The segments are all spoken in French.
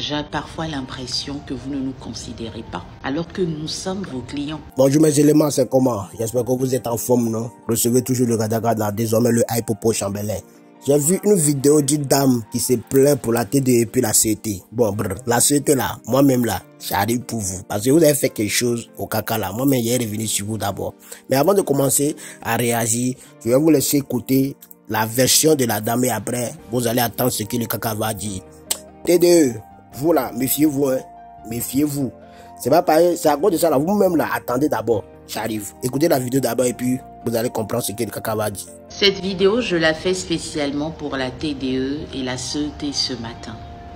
J'ai parfois l'impression que vous ne nous considérez pas, alors que nous sommes vos clients. Bonjour mes éléments, c'est comment? J'espère que vous êtes en forme, non? Recevez toujours le Gadagada, désormais le Hypopo Chambelin. J'ai vu une vidéo d'une dame qui se plaint pour la TDE et puis la CT. Bon, la CT là, moi-même là, j'arrive pour vous. Parce que vous avez fait quelque chose au caca là. Moi-même, j'ai revenu sur vous d'abord. Mais avant de commencer à réagir, je vais vous laisser écouter la version de la dame et après, vous allez attendre ce que le caca va dire. TDE, vous là, méfiez-vous, hein. Méfiez-vous. C'est pas pareil, c'est à cause de ça là, vous-même là, attendez d'abord. J'arrive. Écoutez la vidéo d'abord et puis vous allez comprendre ce que le caca va dire. Cette vidéo, je la fais spécialement pour la TDE et la CET ce matin.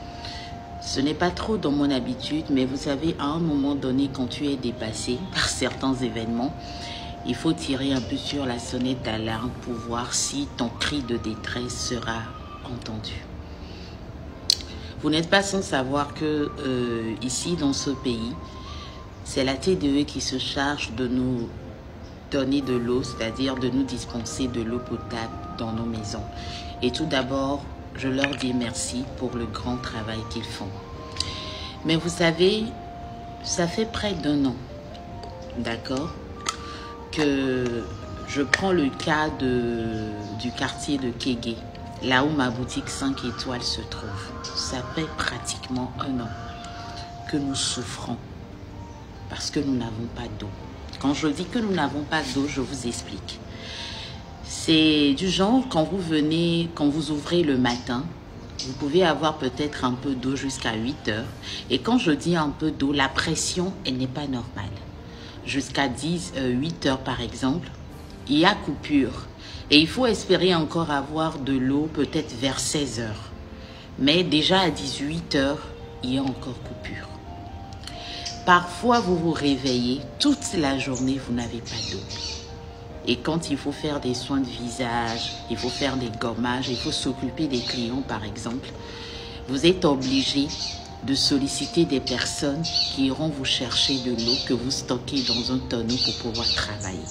Ce n'est pas trop dans mon habitude, mais vous savez, à un moment donné, quand tu es dépassé par certains événements, il faut tirer un peu sur la sonnette d'alarme pour voir si ton cri de détresse sera entendu. Vous n'êtes pas sans savoir que ici, dans ce pays, c'est la TDE qui se charge de nous donner de l'eau, c'est-à-dire de nous dispenser de l'eau potable dans nos maisons. Et tout d'abord, je leur dis merci pour le grand travail qu'ils font. Mais vous savez, ça fait près d'1 an, d'accord, que je prends le cas du quartier de Kégué, là où ma boutique 5 étoiles se trouve. Ça fait pratiquement 1 an que nous souffrons parce que nous n'avons pas d'eau. Quand je dis que nous n'avons pas d'eau, je vous explique. C'est du genre, quand vous venez, quand vous ouvrez le matin, vous pouvez avoir peut-être un peu d'eau jusqu'à 8 heures. Et quand je dis un peu d'eau, la pression, elle n'est pas normale. Jusqu'à 8 heures par exemple, il y a coupure. Et il faut espérer encore avoir de l'eau peut-être vers 16 heures. Mais déjà à 18 heures, il y a encore coupure. Parfois, vous vous réveillez, toute la journée, vous n'avez pas d'eau. Et quand il faut faire des soins de visage, il faut faire des gommages, il faut s'occuper des clients, par exemple, vous êtes obligé de solliciter des personnes qui iront vous chercher de l'eau que vous stockez dans un tonneau pour pouvoir travailler.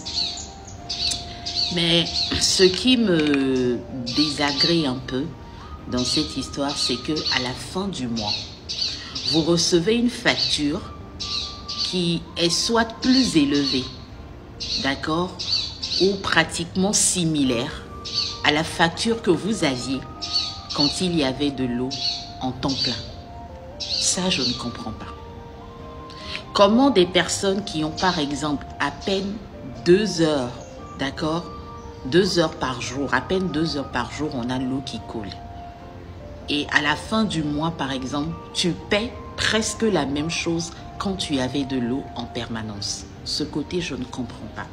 Mais ce qui me désagrée un peu dans cette histoire, c'est que à la fin du mois, vous recevez une facture qui est soit plus élevée, d'accord, ou pratiquement similaire à la facture que vous aviez quand il y avait de l'eau en temps plein. Ça, je ne comprends pas. Comment des personnes qui ont par exemple à peine 2 heures, d'accord, 2 heures par jour, à peine 2 heures par jour, on a l'eau qui coule. Et à la fin du mois, par exemple, tu paies presque la même chose quand tu avais de l'eau en permanence. Ce côté, je ne comprends pas.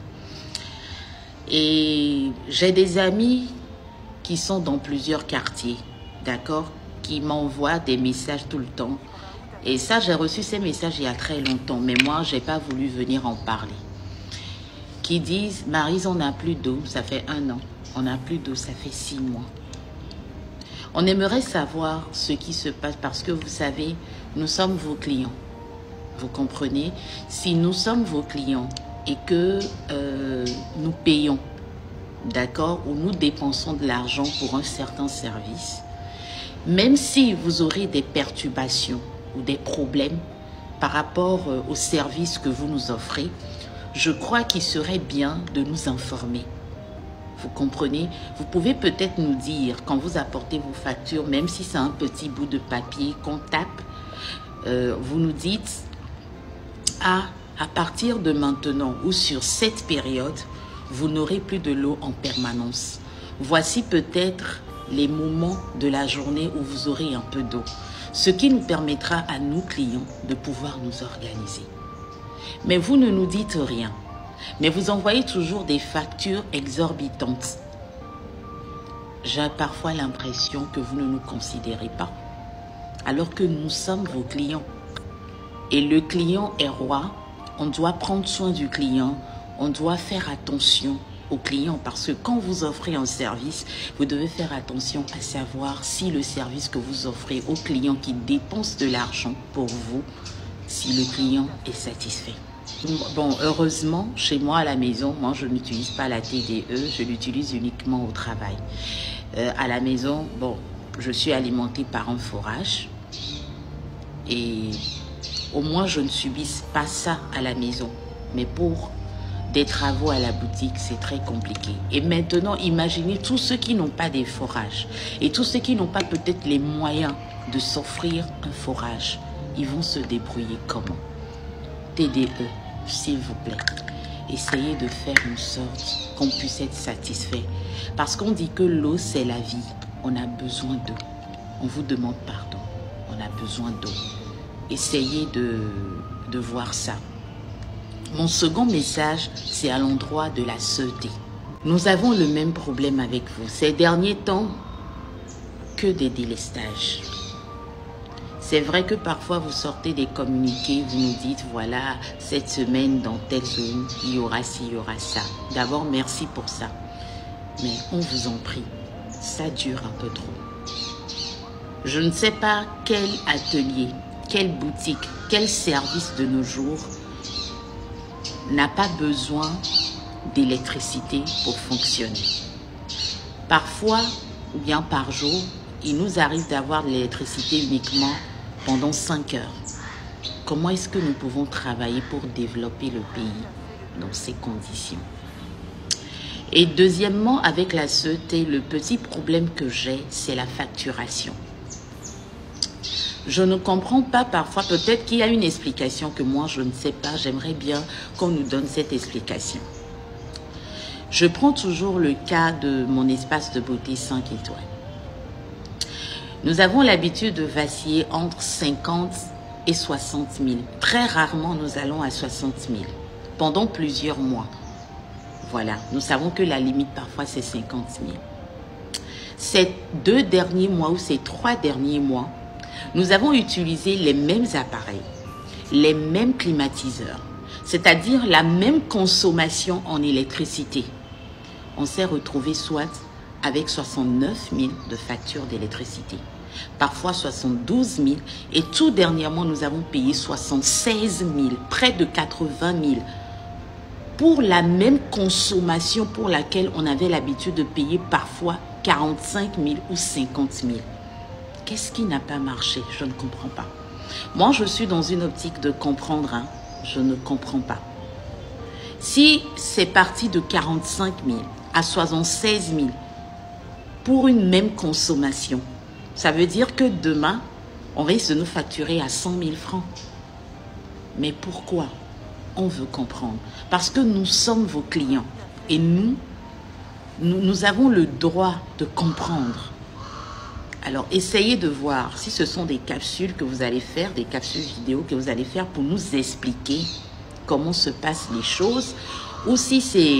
Et j'ai des amis qui sont dans plusieurs quartiers, d'accord, qui m'envoient des messages tout le temps. Et ça, j'ai reçu ces messages il y a très longtemps, mais moi, je n'ai pas voulu venir en parler. Qui disent, Maryse, on n'a plus d'eau, ça fait 1 an. On n'a plus d'eau, ça fait 6 mois. On aimerait savoir ce qui se passe parce que vous savez, nous sommes vos clients. Vous comprenez? Si nous sommes vos clients et que nous payons, d'accord, ou nous dépensons de l'argent pour un certain service, même si vous aurez des perturbations ou des problèmes par rapport au service que vous nous offrez, je crois qu'il serait bien de nous informer. Vous comprenez? Vous pouvez peut-être nous dire, quand vous apportez vos factures, même si c'est un petit bout de papier qu'on tape, vous nous dites, à partir de maintenant ou sur cette période, vous n'aurez plus de l'eau en permanence. Voici peut-être les moments de la journée où vous aurez un peu d'eau, ce qui nous permettra à nous clients de pouvoir nous organiser. Mais vous ne nous dites rien. Mais vous envoyez toujours des factures exorbitantes. J'ai parfois l'impression que vous ne nous considérez pas, alors que nous sommes vos clients. Et le client est roi, on doit prendre soin du client, on doit faire attention au client parce que quand vous offrez un service, vous devez faire attention à savoir si le service que vous offrez au client qui dépense de l'argent pour vous, si le client est satisfait. Bon, heureusement, chez moi à la maison, moi je n'utilise pas la TDE, je l'utilise uniquement au travail. À la maison, bon, je suis alimentée par un forage. Et au moins, je ne subisse pas ça à la maison. Mais pour des travaux à la boutique, c'est très compliqué. Et maintenant, imaginez tous ceux qui n'ont pas des forages et tous ceux qui n'ont pas peut-être les moyens de s'offrir un forage. Ils vont se débrouiller comment? TDE, s'il vous plaît. Essayez de faire en sorte qu'on puisse être satisfait. Parce qu'on dit que l'eau, c'est la vie. On a besoin d'eau. On vous demande pardon. On a besoin d'eau. Essayez de voir ça. Mon second message, c'est à l'endroit de la sûreté. Nous avons le même problème avec vous. Ces derniers temps, que des délestages. C'est vrai que parfois vous sortez des communiqués, vous nous dites, voilà, cette semaine dans telle zone, il y aura ci, il y aura ça. D'abord, merci pour ça. Mais on vous en prie, ça dure un peu trop. Je ne sais pas quel atelier, quelle boutique, quel service de nos jours n'a pas besoin d'électricité pour fonctionner. Parfois, ou bien par jour, il nous arrive d'avoir de l'électricité uniquement pendant 5 heures. Comment est-ce que nous pouvons travailler pour développer le pays dans ces conditions? Et deuxièmement, avec la sûreté, le petit problème que j'ai, c'est la facturation. Je ne comprends pas parfois, peut-être qu'il y a une explication que moi je ne sais pas, j'aimerais bien qu'on nous donne cette explication. Je prends toujours le cas de mon espace de beauté 5 étoiles. Nous avons l'habitude de vaciller entre 50 et 60 000. Très rarement, nous allons à 60 000 pendant plusieurs mois. Voilà, nous savons que la limite parfois c'est 50 000. Ces 2 derniers mois ou ces 3 derniers mois, nous avons utilisé les mêmes appareils, les mêmes climatiseurs, c'est-à-dire la même consommation en électricité. On s'est retrouvé soit avec 69 000 de factures d'électricité, parfois 72 000, et tout dernièrement, nous avons payé 76 000, près de 80 000, pour la même consommation pour laquelle on avait l'habitude de payer parfois 45 000 ou 50 000. Qu'est-ce qui n'a pas marché? Je ne comprends pas. Moi, je suis dans une optique de comprendre. Je ne comprends pas. Si c'est parti de 45 000 à 76 000 pour une même consommation, ça veut dire que demain, on risque de nous facturer à 100 000 francs. Mais pourquoi? On veut comprendre. Parce que nous sommes vos clients. Et nous avons le droit de comprendre. Alors, essayez de voir si ce sont des capsules que vous allez faire, des capsules vidéo que vous allez faire pour nous expliquer comment se passent les choses, ou si c'est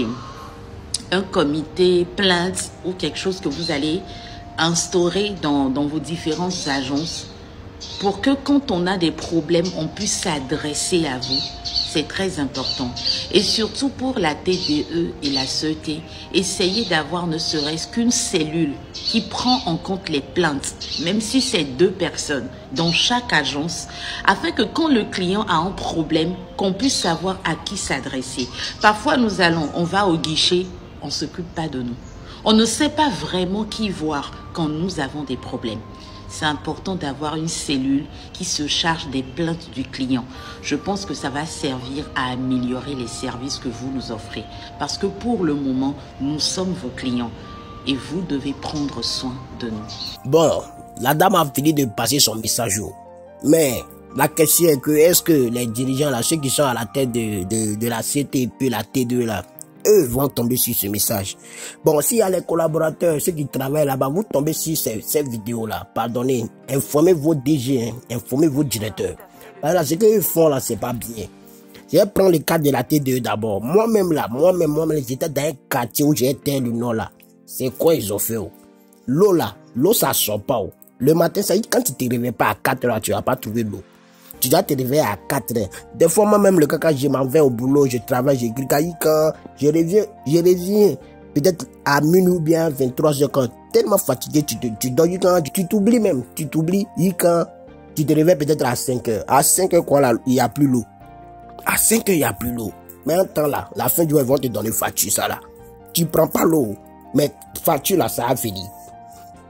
un comité, plainte ou quelque chose que vous allez instaurer dans vos différentes agences pour que quand on a des problèmes, on puisse s'adresser à vous. C'est très important. Et surtout pour la TDE et la sûreté, essayez d'avoir ne serait-ce qu'une cellule qui prend en compte les plaintes, même si c'est 2 personnes dans chaque agence, afin que quand le client a un problème, qu'on puisse savoir à qui s'adresser. Parfois, on va au guichet, on ne s'occupe pas de nous. On ne sait pas vraiment qui voir quand nous avons des problèmes. C'est important d'avoir une cellule qui se charge des plaintes du client. Je pense que ça va servir à améliorer les services que vous nous offrez. Parce que pour le moment, nous sommes vos clients et vous devez prendre soin de nous. Bon, la dame a fini de passer son message. Mais la question est que, est-ce que les dirigeants, là, ceux qui sont à la tête de la CT et puis la T2, là, eux vont tomber sur ce message. Bon, s'il y a les collaborateurs, ceux qui travaillent là-bas, vous tombez sur ces vidéos-là, pardonnez, informez vos DG, informez vos directeurs. Parce que ce qu'ils font là, c'est pas bien. Je vais prendre le cas de la T2 d'abord. Moi-même là, moi-même, j'étais dans un quartier où j'étais le nom là. C'est quoi ils ont fait? L'eau là, l'eau ça sort pas. Le matin, ça dit, quand tu te réveilles pas à 4 heures, tu vas pas trouver l'eau. Tu dois te réveiller à 4 heures. Des fois, moi-même, le cas, quand je m'en vais au boulot, je travaille, j'écris, quand je reviens, peut-être à minuit ou bien 23 heures, quand tellement fatigué, tu dors, tu t'oublies même, tu t'oublies, quand tu te réveilles peut-être à 5 heures. À 5 heures, quoi, là, il n'y a plus l'eau. À 5 heures, il n'y a plus l'eau. Mais un temps, là, la fin du mois, ils vont te donner facture, ça, là. Tu prends pas l'eau, mais facture, là, ça a fini.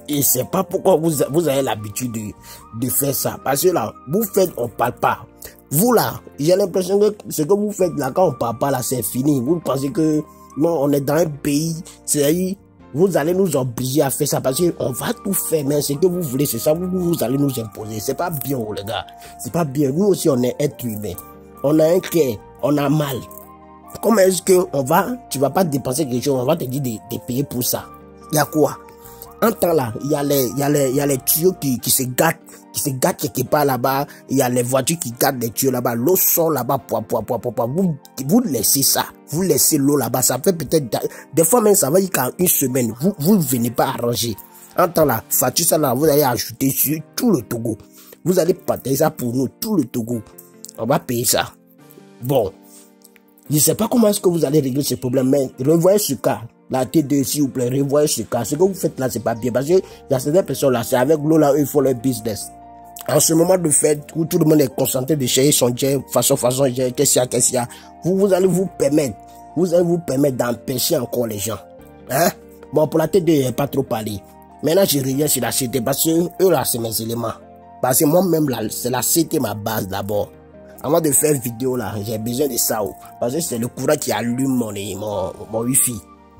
Et c'est pas pourquoi vous avez l'habitude de faire ça. Parce que là, vous faites, on parle pas. Vous là, j'ai l'impression que ce que vous faites là, quand on parle pas là, c'est fini. Vous pensez que non, on est dans un pays, c'est-à-dire, vous allez nous obliger à faire ça parce qu'on va tout faire, mais ce que vous voulez, c'est ça, vous allez nous imposer. C'est pas bien, les gars. C'est pas bien. Nous aussi, on est êtres humains. On a un cœur, on a mal. Comment est-ce que tu vas pas dépenser quelque chose, on va te dire de payer pour ça? Il y a quoi? En temps là, il y a les tuyaux qui se gâtent quelque part là-bas. Il y a les voitures qui gâtent les tuyaux là-bas. L'eau sort là-bas, vous laissez ça. Vous laissez l'eau là-bas. Ça fait peut-être, des fois même ça va jusqu'à une semaine. Vous ne venez pas arranger. En temps là, facture ça là, vous allez ajouter sur tout le Togo. Vous allez partager ça pour nous, tout le Togo. On va payer ça. Bon. Je ne sais pas comment est-ce que vous allez régler ce problème, mais revoyez ce cas. La T2, s'il vous plaît, revoyez ce cas. Ce que vous faites là, c'est pas bien. Parce que y a certaines personnes là, c'est avec l'eau là, eux, ils font leur business. En ce moment de fête, où tout le monde est concentré de chercher son jet, façon, qu'est-ce qu'il y a. Vous allez vous permettre d'empêcher encore les gens. Hein? Bon, pour la T2, il n'y a pas trop parlé. Maintenant, je reviens sur la CT parce que eux là, c'est mes éléments. Parce que moi-même là, c'est la CT ma base d'abord. Avant de faire vidéo là, j'ai besoin de ça. Parce que c'est le courant qui allume mon wifi.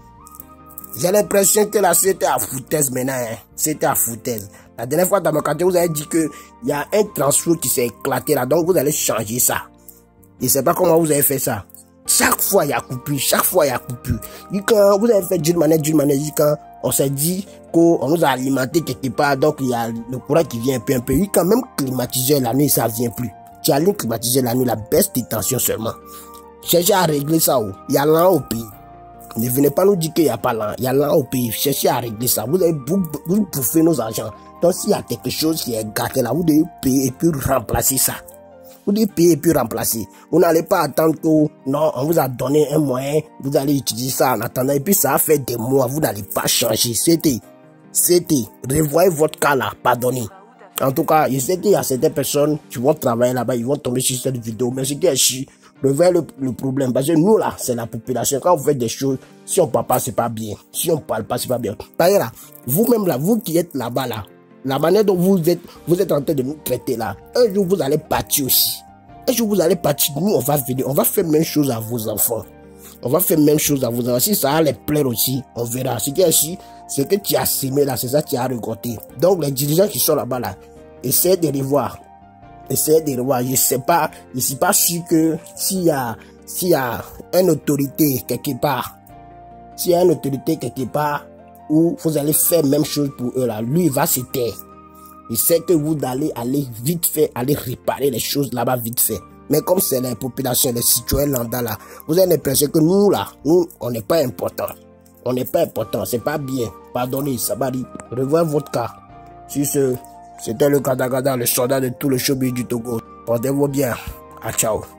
J'ai l'impression que là, c'était à foutaise maintenant. Hein. C'était à foutaise. La dernière fois dans mon quartier, vous avez dit que il y a un transfert qui s'est éclaté là. Donc, vous allez changer ça. Je ne sais pas comment vous avez fait ça. Chaque fois, il y a coupure. Chaque fois, il y a coupure. Et quand vous avez fait d'une manière, quand on s'est dit qu'on nous a alimenté quelque part. Donc, il y a le courant qui vient un peu. Et quand même climatiseur la nuit, ça ne vient plus. Tu allumes climatiseur la nuit, la baisse de tension seulement. Cherchez à régler ça. Il y a l'an au pays. Ne venez pas nous dire qu'il n'y a pas l'an. Il y a l'an au pays. Cherchez à régler ça. Vous devez bouffer nos argents. Donc, s'il y a quelque chose qui est gâté là, vous devez payer et puis remplacer ça. Vous devez payer et puis remplacer. Vous n'allez pas attendre que, non, on vous a donné un moyen, vous allez utiliser ça en attendant. Et puis, ça a fait des mois, vous n'allez pas changer. C'était. Revoyez votre cas là, pardonnez. En tout cas, je sais qu'il y a certaines personnes qui vont travailler là-bas, ils vont tomber sur cette vidéo. Mais ce qui est chiant, revoyez le problème. Parce que nous là, c'est la population. Quand vous faites des choses, si on parle pas, c'est pas bien. Si on parle pas, c'est pas bien. Par exemple, vous-même là, vous qui êtes là-bas là, la manière dont vous êtes en train de nous traiter là, un jour vous allez partir aussi. Un jour vous allez partir, nous on va venir, on va faire même chose à vos enfants. On va faire même chose à vos enfants. Si ça va les plaire aussi, on verra. Ce qui est ici, ce que tu as semé là, c'est ça que tu as récolté. Donc les dirigeants qui sont là-bas là, essayez de les voir. Essayez de les voir. Je suis pas sûr que s'il y a une autorité quelque part, où vous allez faire même chose pour eux là, lui il va se taire. Il sait que vous allez aller vite fait, aller réparer les choses là-bas vite fait. Mais comme c'est la population, les citoyens lambda là, vous avez l'impression que nous là, on n'est pas important. On n'est pas important, c'est pas bien. Pardonnez, Sabari, revoyez votre cas. Sur ce, c'était le Gadagada, le soldat de tout le showbiz du Togo. Portez-vous bien. À ciao.